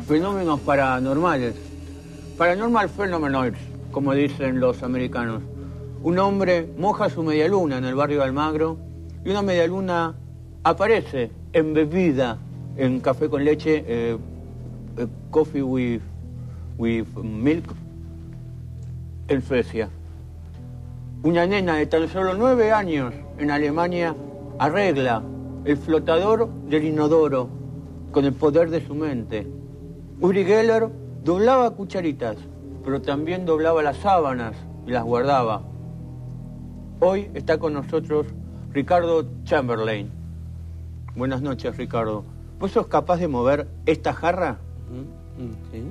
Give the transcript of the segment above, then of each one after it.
fenómenos paranormales. Paranormal phenomenon, como dicen los americanos. Un hombre moja su medialuna en el barrio de Almagro y una medialuna aparece embebida en café con leche, coffee with milk, en Suecia. Una nena de tan solo 9 años en Alemania arregla el flotador del inodoro con el poder de su mente. Uri Geller doblaba cucharitas, pero también doblaba las sábanas y las guardaba. Hoy está con nosotros Ricardo Chamberlain. Buenas noches, Ricardo. ¿Vos sos capaz de mover esta jarra? Sí.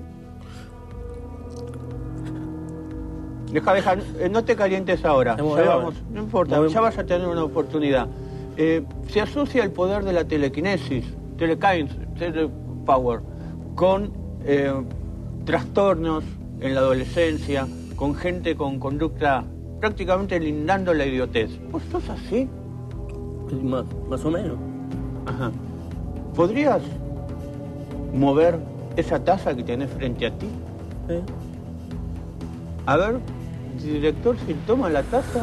Deja, no te calientes ahora. Ya vamos, no importa, ya vas a tener una oportunidad. Se asocia el poder de la telequinesis, telepower, con trastornos en la adolescencia, con gente con conducta prácticamente lindando la idiotez. ¿Vos sos así? Más o menos. Ajá. ¿Podrías mover esa taza que tenés frente a ti? Sí. A ver, director, si toma la taza.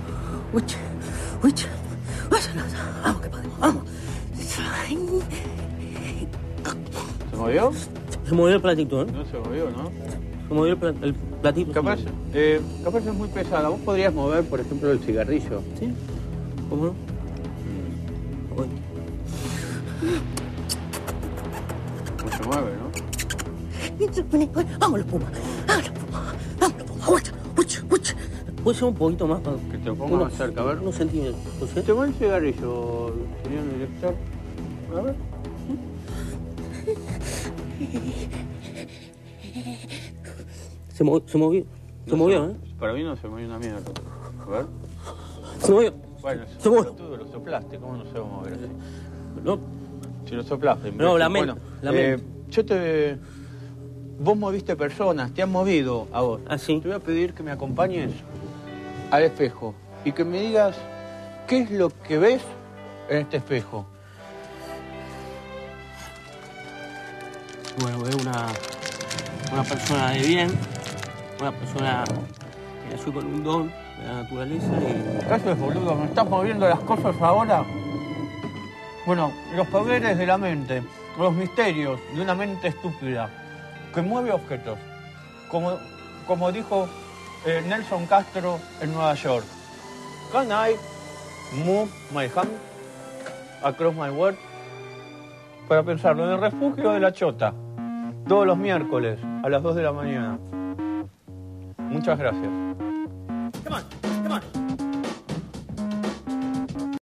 Vamos, que podemos, vamos. ¿Se movió? Se movió el platito, ¿eh? No se movió, ¿no? Se movió el platito. Capaz es muy pesada. ¿Vos podrías mover, por ejemplo, el cigarrillo? Sí. ¿Cómo no? Voy. No se mueve, ¿no? Vámonos, Puma. ¿Puede ser un poquito más? Para que te lo ponga más cerca, a ver. Unos centímetros. ¿Sí? ¿Te mueve el cigarrillo, señor director? A ver. Se movió. Se movió, ¿eh? Para mí no se movió una mierda. A ver. Se movió. Bueno, se movió. Tú lo soplaste, ¿cómo no se va a mover así? No. Si lo soplaste. No, lamento. Bueno, vos moviste personas, te han movido a vos. ¿Ah, sí? Te voy a pedir que me acompañes al espejo y que me digas qué es lo que ves en este espejo. Bueno, veo una persona de bien, una persona que nació con un don de la naturaleza y... ¿Qué haces, boludo? ¿Me estás moviendo las cosas ahora? Bueno, los poderes de la mente, los misterios de una mente estúpida que mueve objetos, como dijo Nelson Castro en Nueva York. Can I move my hand across my world? Para pensarlo en el refugio de la Chota, todos los miércoles a las 2 de la mañana. Muchas gracias. Come on, come on.